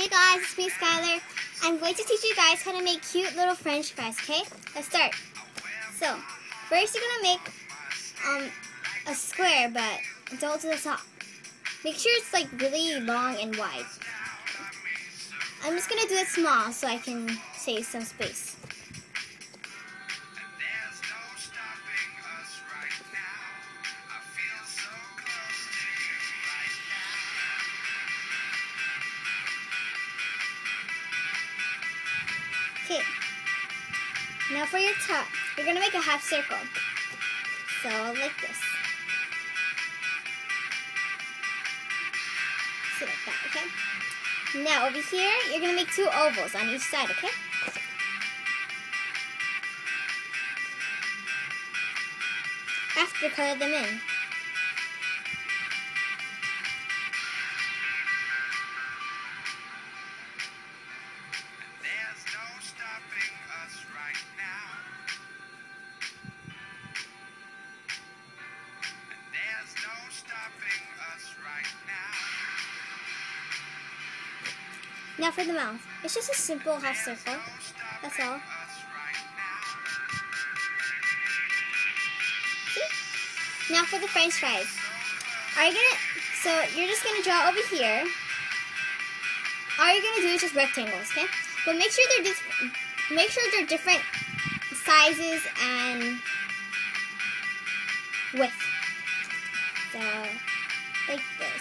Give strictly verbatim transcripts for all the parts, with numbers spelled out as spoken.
Hi guys, it's me Skyler. I'm going to teach you guys how to make cute little French fries, okay? Let's start. So, first you're going to make um, a square, but don't do the top. Make sure it's like really long and wide. I'm just going to do it small so I can save some space. Okay, now for your top, you're going to make a half circle. So, like this. So like that, okay? Now over here, you're going to make two ovals on each side, okay? After, color them in. Now for the mouth. It's just a simple half circle. That's all. See? Now for the French fries. Are you gonna so you're just gonna draw over here. All you're gonna do is just rectangles, okay? But make sure they're just make sure they're different sizes and width. So like this.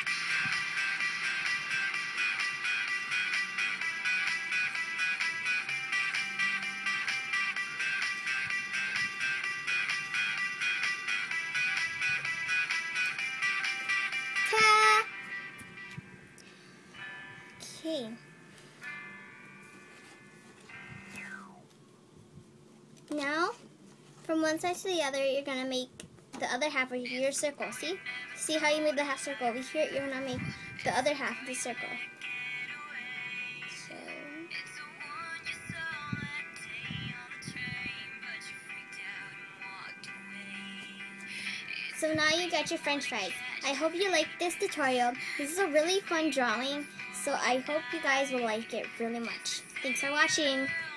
Okay. Now, from one side to the other, you're going to make the other half of your circle. See? See how you made the half circle over here? You're going to make the other half of the circle. So, so now you got your French fries. I hope you liked this tutorial. This is a really fun drawing. So I hope you guys will like it really much. Thanks for watching.